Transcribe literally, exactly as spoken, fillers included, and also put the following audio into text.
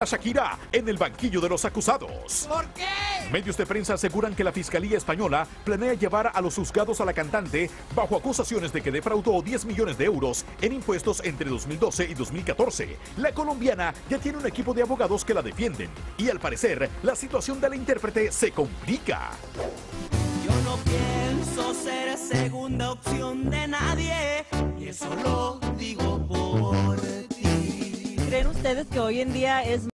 Shakira en el banquillo de los acusados. ¿Por qué? Medios de prensa aseguran que la Fiscalía Española planea llevar a los juzgados a la cantante bajo acusaciones de que defraudó diez millones de euros en impuestos entre dos mil doce y dos mil catorce. La colombiana ya tiene un equipo de abogados que la defienden y al parecer la situación de la intérprete se complica. Yo no pienso ser segunda opción de nadie y eso lo digo por ti. ¿Creen ustedes que hoy en día es